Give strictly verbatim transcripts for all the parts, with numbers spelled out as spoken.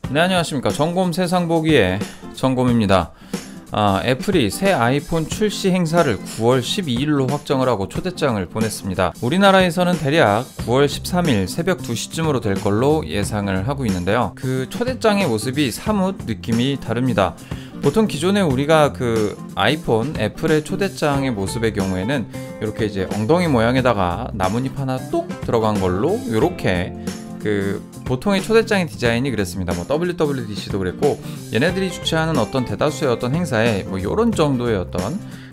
네, 안녕하십니까. 정곰 세상보기의 정곰입니다. 아, 애플이 새 아이폰 출시 행사를 구월 십이일로 확정을 하고 초대장을 보냈습니다. 우리나라에서는 대략 구월 십삼일 새벽 두 시쯤으로 될 걸로 예상을 하고 있는데요. 그 초대장의 모습이 사뭇 느낌이 다릅니다. 보통 기존에 우리가 그 아이폰 애플의 초대장의 모습의 경우에는 이렇게 이제 엉덩이 모양에다가 나뭇잎 하나 뚝 들어간 걸로 이렇게 그 보통의 초대장의 디자인이 그랬습니다. 뭐 더블유더블유디씨도 그랬고, 얘네들이 주최하는 어떤 대다수의 어떤 행사에 뭐 요런 정도의 어떤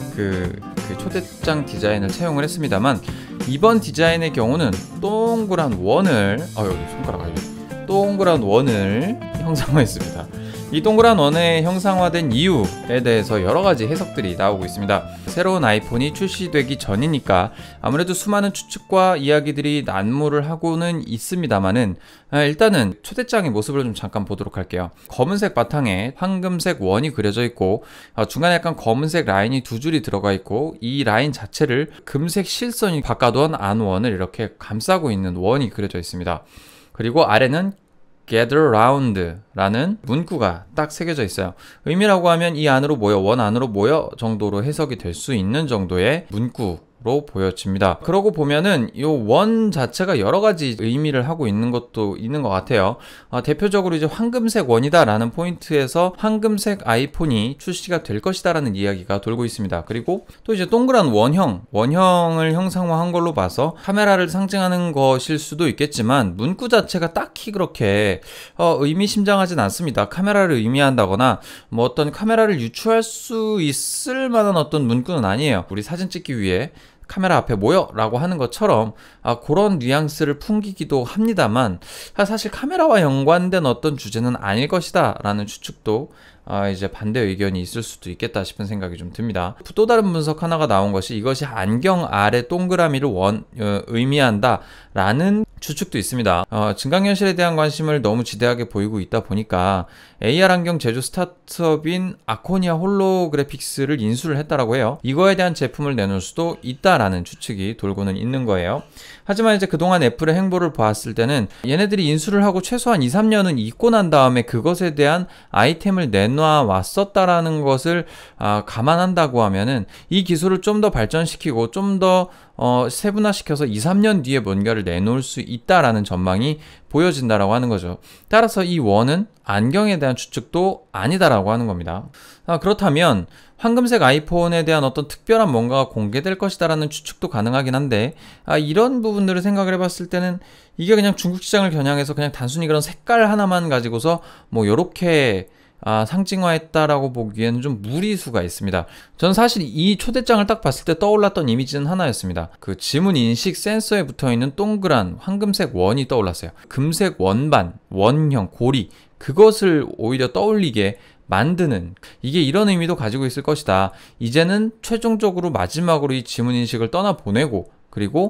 그, 그 초대장 디자인을 채용을 했습니다만, 이번 디자인의 경우는 동그란 원을 아 여기 손가락 아니 동그란 원을 형상화했습니다. 이 동그란 원에 형상화된 이유에 대해서 여러가지 해석들이 나오고 있습니다. 새로운 아이폰이 출시되기 전이니까 아무래도 수많은 추측과 이야기들이 난무를 하고는 있습니다만은, 일단은 초대장의 모습을 좀 잠깐 보도록 할게요. 검은색 바탕에 황금색 원이 그려져 있고, 중간에 약간 검은색 라인이 두 줄이 들어가 있고, 이 라인 자체를 금색 실선이 바꿔둔 안원을 이렇게 감싸고 있는 원이 그려져 있습니다. 그리고 아래는 Gather Round 라는 문구가 딱 새겨져 있어요. 의미라고 하면 이 안으로 모여, 원 안으로 모여 정도로 해석이 될 수 있는 정도의 문구로 보여집니다. 그러고 보면은 이 원 자체가 여러 가지 의미를 하고 있는 것도 있는 것 같아요. 어, 대표적으로 이제 황금색 원이다 라는 포인트에서 황금색 아이폰이 출시가 될 것이다 라는 이야기가 돌고 있습니다. 그리고 또 이제 동그란 원형, 원형을 형상화한 걸로 봐서 카메라를 상징하는 것일 수도 있겠지만, 문구 자체가 딱히 그렇게 어, 의미심장하진 않습니다. 카메라를 의미한다거나 뭐 어떤 카메라를 유추할 수 있을 만한 어떤 문구는 아니에요. 우리 사진 찍기 위해 카메라 앞에 모여 라고 하는 것처럼 아, 그런 뉘앙스를 풍기기도 합니다만, 사실 카메라와 연관된 어떤 주제는 아닐 것이다 라는 추측도 아, 이제 반대 의견이 있을 수도 있겠다 싶은 생각이 좀 듭니다. 또 다른 분석 하나가 나온 것이, 이것이 안경 아래 동그라미를 원, 어, 의미한다 라는 추측도 있습니다. 어, 증강현실에 대한 관심을 너무 지대하게 보이고 있다 보니까 에이알 안경 제조 스타트업인 아코니아 홀로그래픽스를 인수를 했다라고 해요. 이거에 대한 제품을 내놓을 수도 있다라는 추측이 돌고는 있는 거예요. 하지만 이제 그동안 애플의 행보를 봤을 때는 얘네들이 인수를 하고 최소한 이, 삼 년은 있고 난 다음에 그것에 대한 아이템을 내놔 왔었다라는 것을 아, 감안한다고 하면은 이 기술을 좀 더 발전시키고 좀 더 어, 세분화시켜서 이, 삼 년 뒤에 뭔가를 내놓을 수 있다라는 전망이 보여진다라고 하는 거죠. 따라서 이 원은 안경에 대한 추측도 아니다라고 하는 겁니다. 아, 그렇다면 황금색 아이폰에 대한 어떤 특별한 뭔가가 공개될 것이다라는 추측도 가능하긴 한데, 아, 이런 부분들을 생각을 해봤을 때는 이게 그냥 중국 시장을 겨냥해서 그냥 단순히 그런 색깔 하나만 가지고서 뭐 요렇게 아, 상징화했다라고 보기에는 좀 무리수가 있습니다. 전 사실 이 초대장을 딱 봤을 때 떠올랐던 이미지는 하나였습니다. 그 지문 인식 센서에 붙어있는 동그란 황금색 원이 떠올랐어요. 금색 원반, 원형, 고리, 그것을 오히려 떠올리게 만드는, 이게 이런 의미도 가지고 있을 것이다. 이제는 최종적으로 마지막으로 이 지문 인식을 떠나보내고, 그리고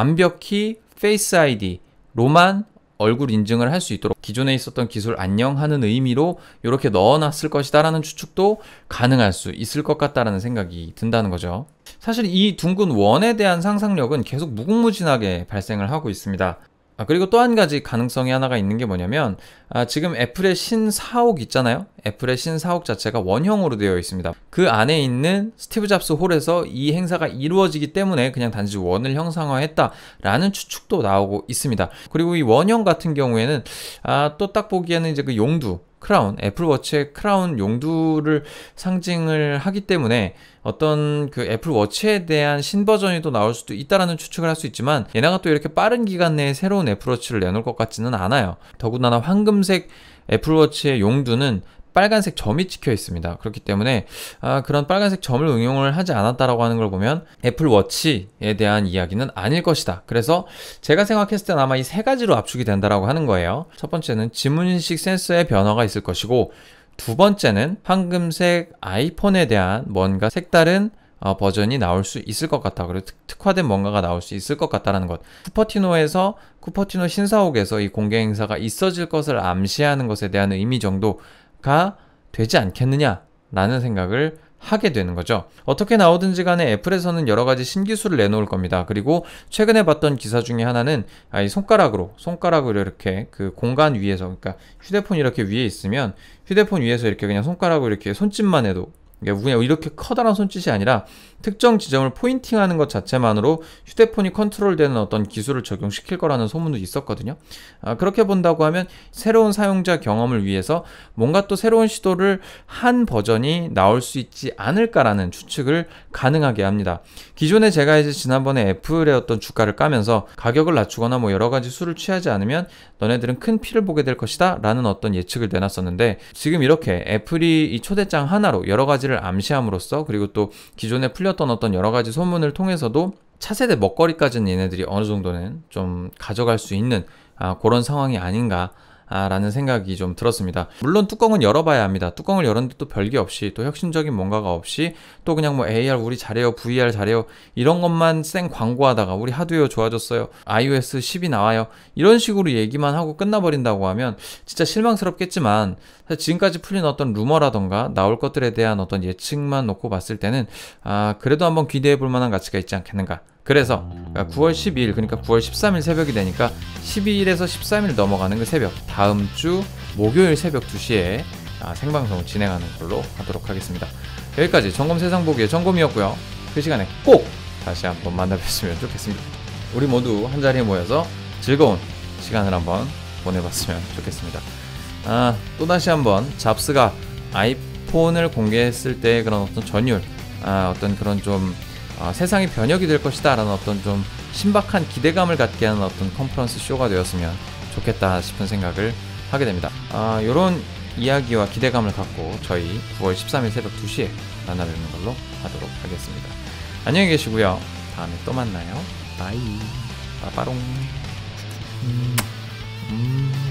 완벽히 페이스 아이디로만 얼굴 인증을 할 수 있도록 기존에 있었던 기술 안녕하는 의미로 이렇게 넣어놨을 것이다 라는 추측도 가능할 수 있을 것 같다라는 생각이 든다는 거죠. 사실 이 둥근 원에 대한 상상력은 계속 무궁무진하게 발생을 하고 있습니다. 아, 그리고 또 한 가지 가능성이 하나가 있는 게 뭐냐면, 아, 지금 애플의 신사옥 있잖아요. 애플의 신사옥 자체가 원형으로 되어 있습니다. 그 안에 있는 스티브 잡스 홀에서 이 행사가 이루어지기 때문에 그냥 단지 원을 형상화했다라는 추측도 나오고 있습니다. 그리고 이 원형 같은 경우에는 아, 또 딱 보기에는 이제 그 용두, 크라운, 애플워치의 크라운 용두를 상징을 하기 때문에 어떤 그 애플워치에 대한 신버전이 또 나올 수도 있다라는 추측을 할 수 있지만, 얘네가 또 이렇게 빠른 기간 내에 새로운 애플워치를 내놓을 것 같지는 않아요. 더군다나 황금색 애플워치의 용두는 빨간색 점이 찍혀 있습니다. 그렇기 때문에 아, 그런 빨간색 점을 응용을 하지 않았다라고 하는 걸 보면 애플워치에 대한 이야기는 아닐 것이다. 그래서 제가 생각했을 땐 아마 이 세 가지로 압축이 된다라고 하는 거예요. 첫 번째는 지문인식 센서의 변화가 있을 것이고, 두 번째는 황금색 아이폰에 대한 뭔가 색다른 어, 버전이 나올 수 있을 것 같다. 그리고 특, 특화된 뭔가가 나올 수 있을 것 같다라는 것. 쿠퍼티노에서 쿠퍼티노 신사옥에서 이 공개 행사가 있어질 것을 암시하는 것에 대한 의미 정도가 되지 않겠느냐라는 생각을 하게 되는 거죠. 어떻게 나오든지 간에 애플에서는 여러 가지 신기술을 내놓을 겁니다. 그리고 최근에 봤던 기사 중에 하나는 아, 이 손가락으로 손가락으로 이렇게 그 공간 위에서, 그러니까 휴대폰이 이렇게 위에 있으면 휴대폰 위에서 이렇게 그냥 손가락으로 이렇게 손짓만 해도, 그냥 이렇게 커다란 손짓이 아니라 특정 지점을 포인팅하는 것 자체만으로 휴대폰이 컨트롤되는 어떤 기술을 적용시킬 거라는 소문도 있었거든요. 아, 그렇게 본다고 하면 새로운 사용자 경험을 위해서 뭔가 또 새로운 시도를 한 버전이 나올 수 있지 않을까라는 추측을 가능하게 합니다. 기존에 제가 이제 지난번에 애플의 어떤 주가를 까면서 가격을 낮추거나 뭐 여러 가지 수를 취하지 않으면 너네들은 큰 피를 보게 될 것이다 라는 어떤 예측을 내놨었는데, 지금 이렇게 애플이 이 초대장 하나로 여러 가지를 암시함으로써, 그리고 또 기존에 풀렸던 어떤 여러 가지 소문을 통해서도 차세대 먹거리까지는 얘네들이 어느 정도는 좀 가져갈 수 있는 아, 그런 상황이 아닌가 아, 라는 생각이 좀 들었습니다. 물론 뚜껑은 열어봐야 합니다. 뚜껑을 열었는데 또 별게 없이, 또 혁신적인 뭔가가 없이, 또 그냥 뭐 에이알 우리 잘해요, 브이알 잘해요 이런 것만 쌩 광고하다가 우리 하드웨어 좋아졌어요, 아이오에스 십이 나와요 이런 식으로 얘기만 하고 끝나버린다고 하면 진짜 실망스럽겠지만, 사실 지금까지 풀린 어떤 루머라던가 나올 것들에 대한 어떤 예측만 놓고 봤을 때는 아, 그래도 한번 기대해 볼 만한 가치가 있지 않겠는가. 그래서 구월 십이일, 그러니까 구월 십삼일 새벽이 되니까 십이일에서 십삼일 넘어가는 그 새벽, 다음 주 목요일 새벽 두 시에 아, 생방송을 진행하는 걸로 하도록 하겠습니다. 여기까지 점검 세상보기의 점검이었고요. 그 시간에 꼭 다시 한번 만나뵀으면 좋겠습니다. 우리 모두 한자리에 모여서 즐거운 시간을 한번 보내봤으면 좋겠습니다. 아, 또다시 한번 잡스가 아이폰을 공개했을 때 그런 어떤 전율, 아, 어떤 그런 좀 아, 세상이 변혁이 될 것이다 라는 어떤 좀 신박한 기대감을 갖게 하는 어떤 컨퍼런스 쇼가 되었으면 좋겠다 싶은 생각을 하게 됩니다. 아, 요런 이야기와 기대감을 갖고 저희 구월 십삼일 새벽 두 시에 만나뵙는 걸로 하도록 하겠습니다. 안녕히 계시고요. 다음에 또 만나요. 바이. 빠빠롱. 음. 음.